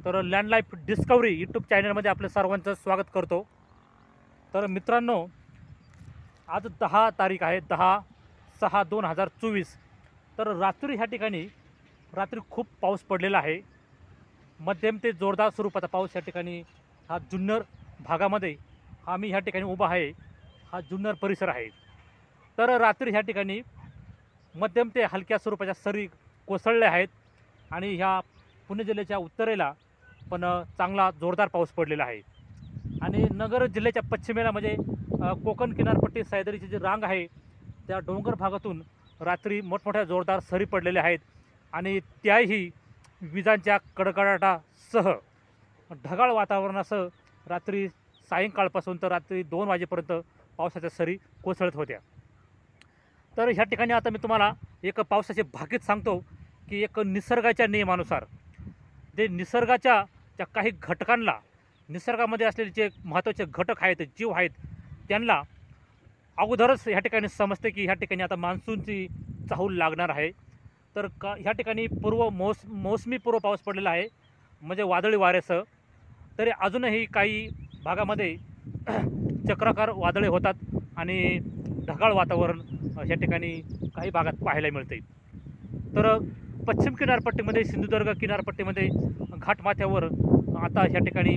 तर लँडलाईफ discovery YouTube चॅनलमध्ये आपलं सर्वांचं स्वागत करतो। तर मित्रांनो, आज 10 तारीख आहे, 10/6/2024। तर रात्री ह्या ठिकाणी खूप पाऊस पडलेला आहे। मध्यम ते जोरदार स्वरूपाचा पाऊस ह्या ठिकाणी हा जुन्नर भागामध्ये आम्ही ह्या ठिकाणी उभा आहे। हा जुन्नर परिसर आहे। तर रात्री ह्या ठिकाणी मध्यम ते हलक्या स्वरूपाच्या सरी कोसळल्या आहेत आणि ह्या पुणे जिल्ह्याच्या उत्तरेला पण चांगला जोरदार पाऊस पडलेला आहे। आणि नगर जिल्ह्याच्या पश्चिमेला म्हणजे कोकण किनारपट्टी सह्याद्रीची जी रांग आहे त्या डोंगर भागातून रात्री मोठमोठ्या जोरदार सरी पडलेल्या आहेत आणि त्याही विजांच्या कडकडाटासह ढगाळ वातावरणासह रात्री सायंकाळपासून तर रात्री 2 वाजेपर्यंत पावसाच्या सरी कोसळत होत्या। तर ह्या ठिकाणी आता मी तुम्हाला एक पावसाचे भाकीत सांगतो की एक निसर्गाच्या नियमानुसार जे निसर्गाच्या ज्या काही घटकांना, निसर्गामध्ये असलेले जे महत्त्वाचे घटक आहेत, जीव आहेत, त्यांना अगोदरच ह्या ठिकाणी समजते की ह्या ठिकाणी आता मान्सूनची चाहूल लागणार आहे। तर ह्या ठिकाणी मोसमी पूर्व पाऊस पडलेला आहे, म्हणजे वादळी वाऱ्यासह। तरी अजूनही काही भागामध्ये चक्राकार वादळे होतात आणि ढगाळ वातावरण ह्या ठिकाणी काही भागात पाहायला मिळते। तर पश्चिम किनारपट्टीमध्ये, सिंधुदुर्ग किनारपट्टीमध्ये घाटमाथ्यावर आता ह्या ठिकाणी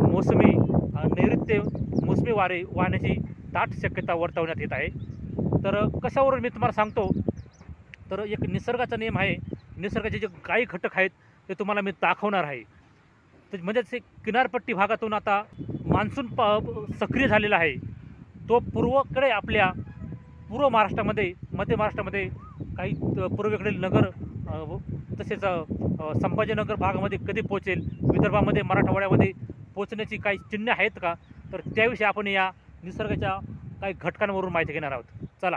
नैऋत्य मोसमी वारे वाहण्याची दाट शक्यता वर्तवण्यात येत आहे। तर कशावरून मी तुम्हाला सांगतो, तर एक निसर्गाचा नियम आहे। निसर्गाचे जे काही घटक आहेत ते तुम्हाला मी दाखवणार आहे। तर म्हणजेच किनारपट्टी भागातून आता मान्सून सक्रिय झालेला आहे। तो पूर्वेकडे आपल्या पूर्व महाराष्ट्रामध्ये, मध्य महाराष्ट्रामध्ये, काही पूर्वेकडील नगर तसेच संभाजीनगर भागामध्ये कधी पोहोचेल, विदर्भामध्ये, मराठवाड्यामध्ये पोहोचण्याची काही चिन्हे आहेत का, तर त्याविषयी आपण या निसर्गाच्या काही घटकांवरून माहिती घेणार आहोत। चला।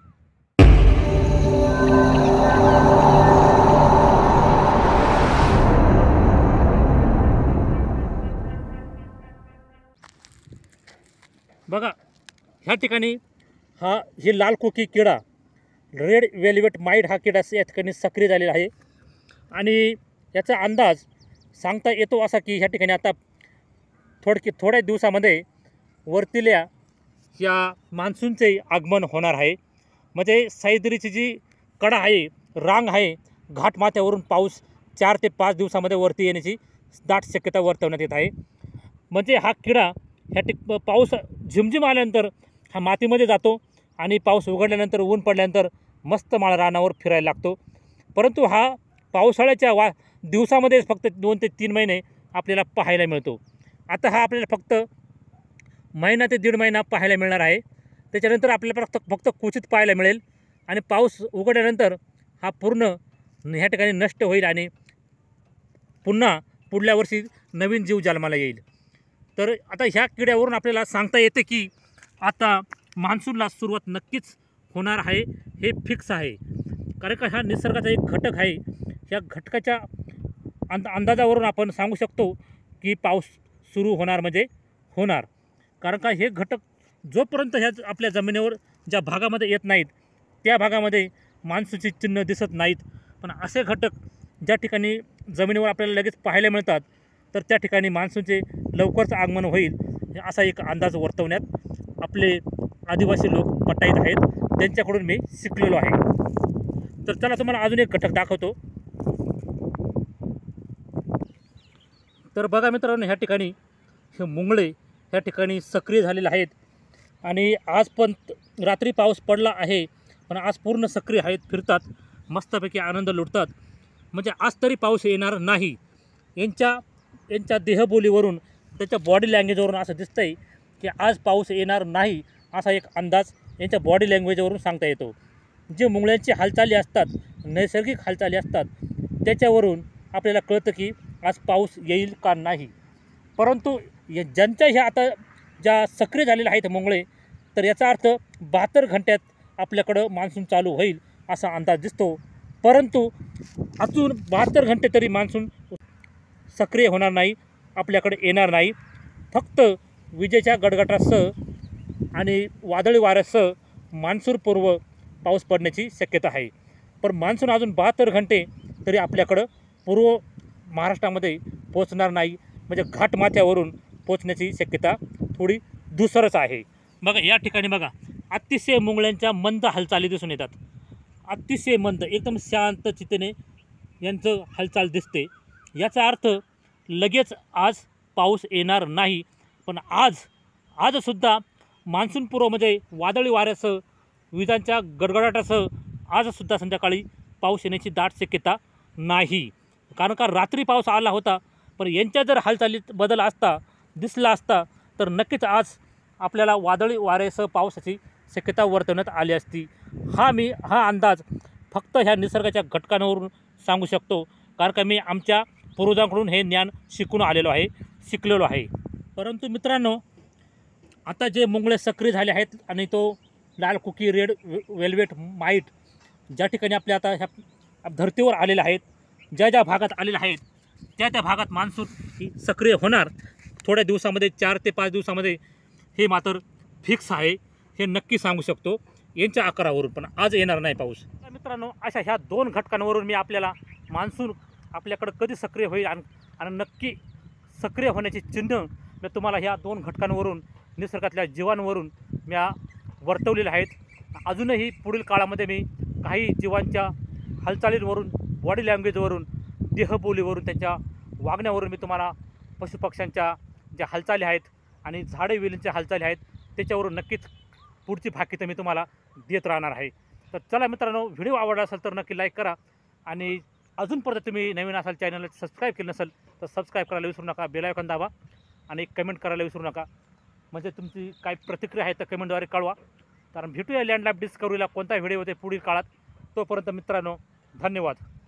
बघा, ह्या ठिकाणी ही लाल कोकी किडा, रेड वेल्वेट माईट हा किडा या ठिकाणी सक्रिय झालेला आहे आणि याचा अंदाज सांगता येतो असा की ह्या ठिकाणी आता थोड्या दिवसामध्ये वरतील्या या मान्सूनचे आगमन होणार आहे। म्हणजे सह्याद्रीची जी कडा आहे, रांग आहे, घाटमाथ्यावरून पाऊस 4 ते 5 दिवसामध्ये वरती येण्याची दाट शक्यता वर्तवण्यात येत आहे। म्हणजे हा किडा पाऊस झिमझिम आल्यानंतर हा मातीमध्ये जातो आणि पाऊस उघडल्यानंतर, ऊन पडल्यानंतर मस्त माळा रानावर फिरायला लागतो। परंतु हा पावसाळ्याच्या दिवसामध्ये फक्त 2 ते 3 महिने आपल्याला पाहायला मिळतो। आता हा आपल्याला फक्त महिना ते 1.5 महिना पाहायला मिळणार आहे। त्याच्यानंतर आपल्याला फक्त क्वचित पाहायला मिळेल आणि पाऊस उघडल्यानंतर हा पूर्ण ह्या ठिकाणी नष्ट होईल आणि पुन्हा पुढल्या वर्षी नवीन जीव जन्माला येईल। तर आता ह्या किड्यावरून आपल्याला सांगता येते की आता मान्सूनला सुरुवात नक्कीच होणार आहे, हे फिक्स आहे। कारण का हा निसर्गाचा एक घटक आहे। ह्या घटकाच्या अंदाजावरून आपण सांगू शकतो की पाऊस सुरू होणार म्हणजे होणार। कारण का हे घटक जोपर्यंत ह्या आपल्या जमिनीवर ज्या भागामध्ये येत नाहीत त्या भागामध्ये मान्सूनची चिन्ह दिसत नाहीत। पण असे घटक ज्या ठिकाणी जमिनीवर आपल्याला लगेच पाहायला मिळतात तर त्या ठिकाणी मान्सूनचे लवकरच आगमन होईल असा एक अंदाज वर्तवण्यात आपले आदिवासी लोक पटाईत आहेत, त्यांच्याकडून मी शिकलेलो आहे। तर चला तुम्हाला अजून एक घटक दाखवतो। तर बघा मित्रांनो, ह्या ठिकाणी हे मुंगळे ह्या ठिकाणी सक्रिय झालेले आहेत आणि आज पण रात्री पाऊस पडला आहे, पण आज पूर्ण सक्रिय आहेत, फिरतात, मस्तपैकी आनंद लुटतात। म्हणजे आज तरी पाऊस येणार नाही। यांच्या देहबोलीवरून, त्याच्या बॉडी लँग्वेजवरून असं दिसतंय की आज पाऊस येणार नाही असा एक अंदाज यांच्या बॉडी लँग्वेजवरून सांगता येतो। जे मुंगळ्यांची हालचाली असतात, नैसर्गिक हालचाली असतात, त्याच्यावरून आपल्याला कळतं की आज पाऊस येईल का नाही। परंतु ज्यांच्या ह्या आता ज्या सक्रिय झालेल्या आहेत मुंगळे, तर याचा अर्थ 72 घंट्यात आपल्याकडं मान्सून चालू होईल असा अंदाज दिसतो। परंतु अजून 72 घंटे तरी मान्सून सक्रिय होणार नाही, आपल्याकडे येणार नाही। फक्त विजेच्या गडगडाटासह आणि वादळी वाऱ्यासह मान्सूनपूर्व पाऊस पडण्याची शक्यता आहे। पण मान्सून अजून 72 घंटे तरी आपल्याकडं पूर्व महाराष्ट्रामध्ये पोचणार नाही, म्हणजे घाटमाथ्यावरून पोचण्याची शक्यता थोडी धुसरच आहे. बघा या ठिकाणी बघा अतिशय मुंगळ्यांच्या मंद हालचाली दिसून येतात. अतिशय मंद, एकदम शांत चित्तेने यांचं हालचाल दिसते. याचा अर्थ लगेच आज पाऊस येणार नाही, पण आजसुद्धा मान्सूनपूर्व म्हणजे वादळी वाऱ्यासह विजांच्या गडगडाटासह आजसुद्धा संध्याकाळी पाऊस येण्याची दाट शक्यता नाही. कारण का रात्री पाऊस आला होता, पण यांच्या जर हालचालीत बदल दिसला असता तर नक्कीच आज आपल्याला वादळी वाऱ्यासह पावसाची शक्यता वर्तवण्यात आली असती. हा अंदाज फक्त ह्या निसर्गाच्या घटकांवरून सांगू शकतो, कारण का मी आमच्या पूर्वजांकडून हे ज्ञान शिकलेलो आहे. परंतु मित्रांनो, आता जे मुंगळे सक्रिय झाले आहेत आणि तो लाल कुकी, रेड वेल्वेट माईट ज्या ठिकाणी आपल्या आता ह्या धर्तीवर आलेले आहेत, ज्या भागात आलेले आहेत त्या भागात मान्सून ही सक्रिय होणार थोड्या दिवसामध्ये, 4 ते 5 दिवसामध्ये. हे मात्र फिक्स आहे, हे नक्की सांगू शकतो यांच्या आकारावरून. पण आज येणार नाही पाऊस. मित्रांनो, अशा ह्या 2 घटकांवरून मी आपल्याला मान्सून आपल्याकडं कधी सक्रिय होईल आणि नक्की सक्रिय होण्याची चिन्ह मी तुम्हाला ह्या 2 घटकांवरून, निसर्गातल्या जीवांवरून मी वर्तवलेले आहेत. अजूनही पुढील काळामध्ये मी काही जीवांच्या हालचालींवरून, बॉडी लँग्वेजवरून, देहबोलीवरून, त्यांच्या वागण्यावरून मी तुम्हाला पशुपक्ष्यांच्या ज्या हालचाली आहेत आणि झाडे वेलींच्या हालचाली आहेत त्याच्यावरून नक्कीच पुढची भाकितं मी तुम्हाला देत राहणार आहे. तर चला मित्रांनो, व्हिडिओ आवडला असेल तर नक्की लाईक करा आणि अजूनपर्यंत तुम्ही नवीन असाल, चॅनलला सबस्क्राईब केलं नसेल तर सबस्क्राईब करायला विसरू नका, बेल आयकॉन दाबा आणि एक कमेंट करायला विसरू नका. म्हणजे तुमची काय प्रतिक्रिया आहे तर कमेंटद्वारे कळवा. कारण भेटूया लँड लाईफ डिस्कवरीला कोणता व्हिडिओ होते पुढील काळात. तोपर्यंत मित्रांनो, धन्यवाद.